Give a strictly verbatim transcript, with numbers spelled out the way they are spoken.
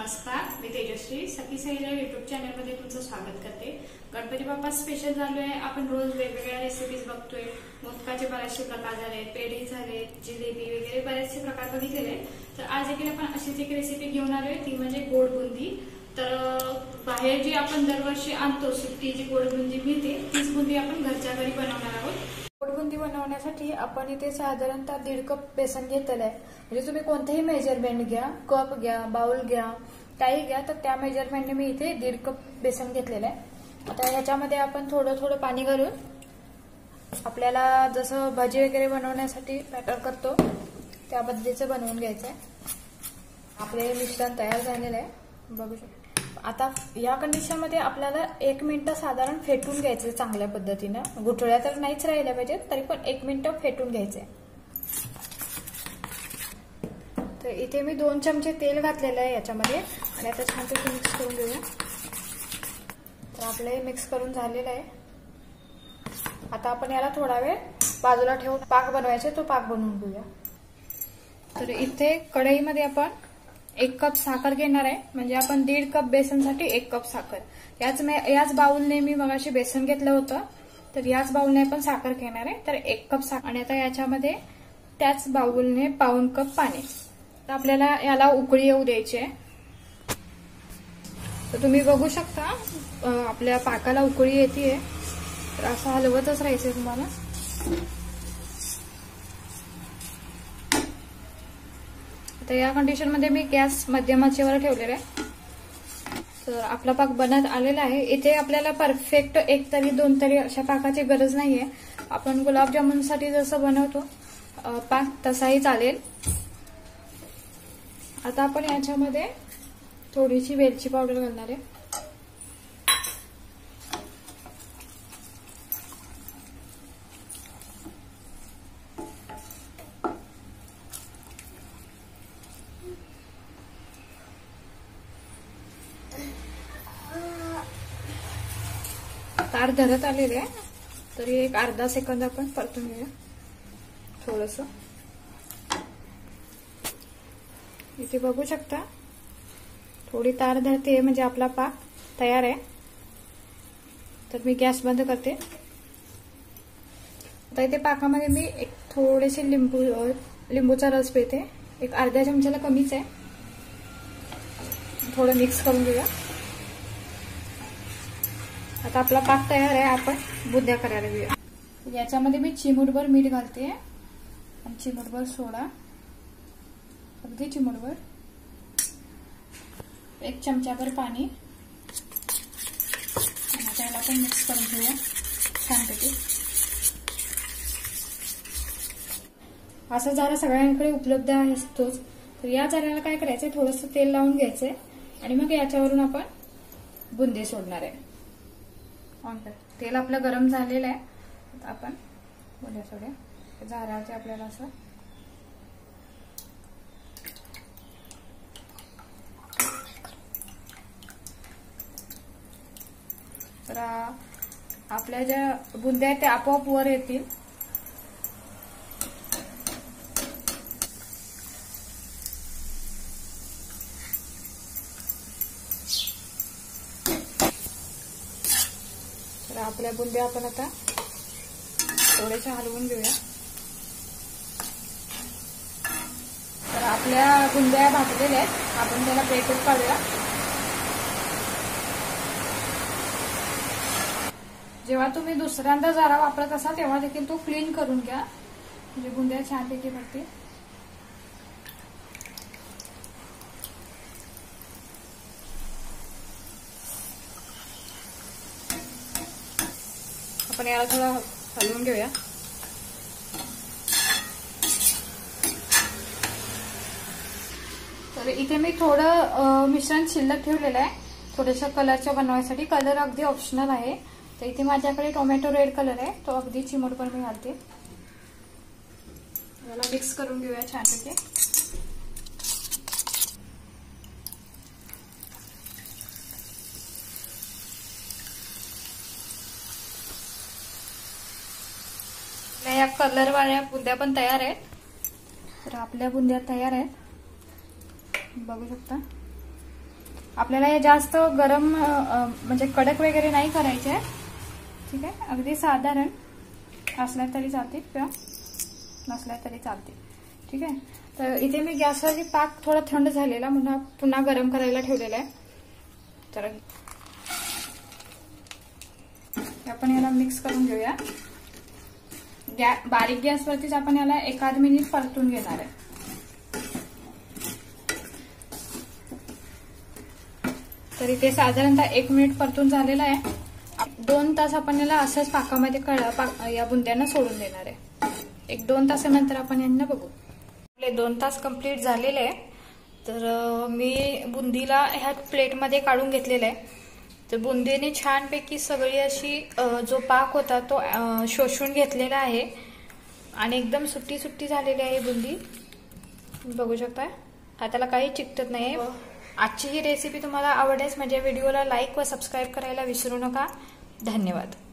नमस्कार, मी तेजश्री सखी सहेली YouTube channel मध्ये तुमचं स्वागत करते। गणपती बाप्पा स्पेशल झालो आहे। आपण रोज वेगवेगळ्या रेसिपीज बघतोय। मोदकाचे बरेचसे प्रकार झाले, पेढे झाले, जिलेबी वगैरे बरेचसे प्रकार बघितलेले। तर आज देखील आपण अशीच एक रेसिपी घेऊन आलोय, ती म्हणजे गोड बुंदी। तर बाहेर जी आपण दरवर्षी आणतो सुट्टी जी गोड बुंदी मिळते, तीच बुंदी आपण घरच्या घरी बनवणार आहोत। गोड बुंदी बनवण्यासाठी आपण इथे साधारणतः दीड कप बेसन घेतलेलं आहे। म्हणजे तुम्ही कोणतेही मेजरमेंट घ्या, कप घ्या, बाउल घ्या, काही घ्या, तर त्या मेजरमेंटने मी इथे दीड कप बेसन घेतलेलं आहे। आता ह्याच्यामध्ये आपण थोडं थोडं पाणी घालून आपल्याला जसं भाजी वगैरे बनवण्यासाठी बॅटर करतो त्या पद्धतीचं बनवून घ्यायचं आहे। आपले मिश्रण तयार झालेलं आहे, बघू शकता। आता या कंडिशन मध्ये आपल्याला एक मिनिट साधारण फेटून घ्यायचे चांगल्या पद्धतीनं। गुठळ्या तर नाहीच राहिल्या पाहिजेत, तरी पण एक मिनिट फेटून घ्यायचे। तर इथे मी दोन चमचे तेल घातलेलं आहे याच्यामध्ये आणि आता छानपैकी मिक्स करून घेऊया। तर आपलं मिक्स करून झालेलं आहे। आता आपण याला थोडा वेळ बाजूला ठेवून पाक बनवायचे, तो पाक बनवून घेऊया। तर इथे कढईमध्ये आपण एक कप साखर घेणार आहे। म्हणजे आपण दीड कप बेसनसाठी एक कप साखर, याच याच बाउलने मी मगाशी बेसन घेतलं होतं, तर याच बाउलने आपण साखर घेणार आहे। तर एक कप साखर आणि आता याच्यामध्ये त्याच बाउलने पाऊण कप पाणी। तर आपल्याला याला उकळी येऊ द्यायची आहे। तर तुम्ही बघू शकता आपल्या पाकाला उकळी येते, तर असं हलवतच राहायचंय तुम्हाला। तर या कंडिशन मध्ये मी गॅस मध्यम आचेवर ठेवलेला आहे। तर आपला पाक बनत आलेला आहे। इथे आपल्याला परफेक्ट एक तरी दोन तरी अशा पाकाची गरज नाहीये। आपण गुलाबजामुनसाठी जसं बनवतो पाक तसाही चालेल। आता आपण याच्यामध्ये थोडीशी वेलची पावडर घालणार आहे। तार धरत आलेले आहे, तरी एक अर्धा सेकंद आपण परतून घेऊया थोडस। इथे बघू शकता थोडी तार धरते, म्हणजे आपला पाक तयार आहे। तर मी गॅस बंद करते। आता इथे पाकामध्ये मी एक थोडेसे लिंबू लिंबूचा रस पिळते, एक अर्ध्या चमच्याला कमीच आहे। थोडं मिक्स करून घेऊया। आता आपला पाक तयार आहे, आपण बुंद्या करायला घेऊया। याच्यामध्ये मी चिमूटभर मीठ घालते आणि चिमूटभर सोडा, अगदी चिमूटभर, एक चमचाभर पाणी, आणि त्याला पण मिक्स करून घेऊया छानपैकी। असं झारा सगळ्यांकडे उपलब्ध असतोच, तर या झाऱ्याला काय करायचंय, थोडंसं तेल लावून घ्यायचंय आणि मग याच्यावरून आपण बुंदी सोडणार आहे। ऑन कर, तेल आपलं गरम झालेलं आहे। आता आपण बुंद्या सोडूया झाऱ्यावरती आपल्याला असं। तर आपल्या ज्या बुंद्या आहेत त्या आपोआप वर येतील। तर आपल्या बुंद्या आपण आता थोड्याशा हलवून घेऊया। तर आपल्या बुंद्या भाजलेल्या आहेत, आपण त्याला प्लेटवर काढूया। जेव्हा तुम्ही दुसऱ्यांदा झारा वापरत असाल तेव्हा देखील तो क्लीन करून घ्या, म्हणजे बुंद्या छानपैकी भरते। आपण याला थोडं हलवून घेऊया। तर इथे मी थोडं मिश्रण शिल्लक ठेवलेलं आहे थोड्याशा कलरच्या बनवायसाठी। कलर अगदी ऑप्शनल आहे। तर इथे माझ्याकडे टोमॅटो रेड कलर आहे, तो अगदी चिमूटभर मी घालते। याला मिक्स करून घेऊया छानपैकी। या कलर वाल्या बुंद्या पण तयार आहेत। तर आपल्या बुंद्या तयार आहेत, बघू शकता। आपल्याला हे जास्त गरम म्हणजे कडक वगैरे नाही करायचे, ठीक आहे. अगदी साधारण असल्या तरी चालते किंवा नसल्या तरी चालते, ठीक आहे. तर इथे मी गॅसवरती पाक थोडा थंड झालेला म्हणून पुन्हा गरम करायला ठेवलेला आहे. तर आपण याला मिक्स करून घेऊया. गॅ बारीक गॅसवरतीच आपण याला एखाद मिनिट परतून घेणार आहे. तर इथे साधारणतः एक मिनिट परतून झालेला आहे. दोन तास आपण याला असंच पाकामध्ये कळा या बुंद्यांना सोडून देणार आहे. एक दोन तासानंतर आपण यांना बघू. आपले दोन तास कंप्लीट झालेले आहे. तर मी बुंदीला ह्या प्लेटमध्ये काढून घेतलेला आहे. तर बुंदीने छानपैकी सगळी अशी जो पाक होता तो शोषून घेतलेला आहे आणि एकदम सुट्टी सुट्टी झालेली आहे बुंदी, बघू शकता. हाताला काही चिकटत नाही. आजची ही रेसिपी तुम्हाला आवडल्यास माझ्या व्हिडिओला लाईक व सबस्क्राईब करायला विसरू नका. धन्यवाद.